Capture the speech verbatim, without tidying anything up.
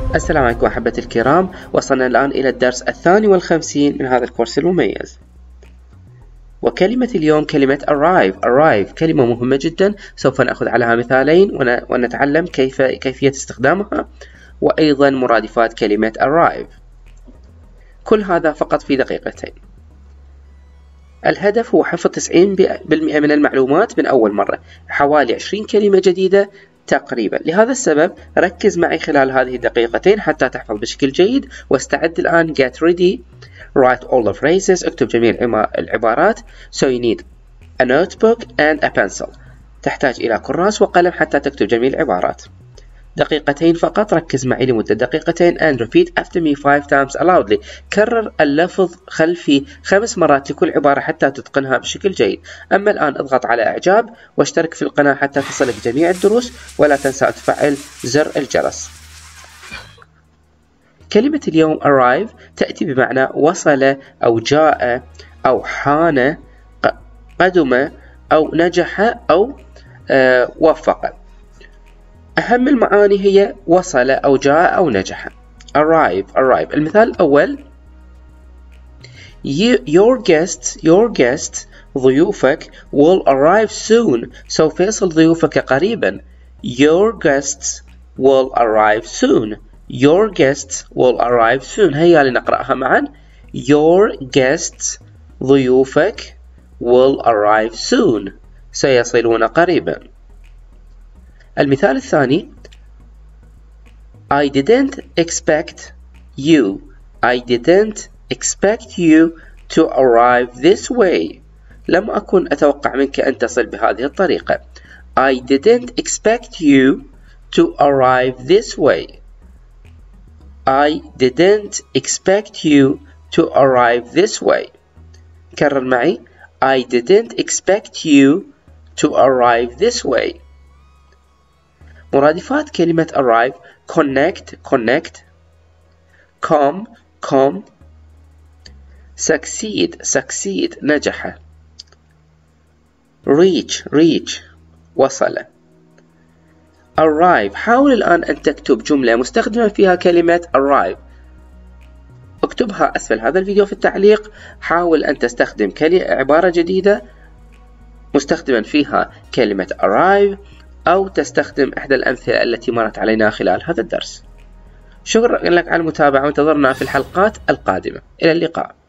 السلام عليكم أحبتي الكرام، وصلنا الآن إلى الدرس الثاني والخمسين من هذا الكورس المميز. وكلمة اليوم كلمة arrive. arrive كلمة مهمة جدا، سوف نأخذ عليها مثالين ونتعلم كيف كيفية استخدامها، وأيضا مرادفات كلمة arrive. كل هذا فقط في دقيقتين. الهدف هو حفظ تسعين بالمئة من المعلومات من أول مرة، حوالي عشرين كلمة جديدة تقريبا. لهذا السبب ركز معي خلال هذه الدقيقتين حتى تحفظ بشكل جيد. واستعد الآن. get ready. write all the phrases. اكتب جميع العبارات. so you need a notebook and a pencil. تحتاج إلى كراس وقلم حتى تكتب جميع العبارات. دقيقتين فقط. ركز معي لمدة دقيقتين and repeat after me five times loudly. كرر اللفظ خلفي خمس مرات لكل عبارة حتى تتقنها بشكل جيد. أما الآن اضغط على إعجاب واشترك في القناة حتى تصلك جميع الدروس، ولا تنسى أن تفعل زر الجرس. كلمة اليوم arrive تأتي بمعنى وصل أو جاء أو حان، قدم أو نجح أو آه وفق. أهم المعاني هي وصل أو جاء أو نجح. arrive arrive. المثال الأول: your guests your guests ضيوفك will arrive soon. سوف يصل ضيوفك قريبا. your guests will arrive soon. your guests will arrive soon. هيا لنقرأها معا. your guests ضيوفك will arrive soon. سيصلون قريبا. المثال الثاني: I didn't expect you. I didn't expect you to arrive this way. لم أكن أتوقع منك أن تصل بهذه الطريقة. I didn't expect you to arrive this way. I didn't expect you to arrive this way. كرر معي. I didn't expect you to arrive this way. مرادفات كلمة arrive: connect connect come come succeed succeed نجح reach reach وصل. arrive. حاول الآن أن تكتب جملة مستخدما فيها كلمة arrive. اكتبها أسفل هذا الفيديو في التعليق. حاول أن تستخدم عبارة جديدة مستخدما فيها كلمة arrive، أو تستخدم إحدى الأمثلة التي مرت علينا خلال هذا الدرس. شكرا لك على المتابعة، وانتظرنا في الحلقات القادمة. إلى اللقاء.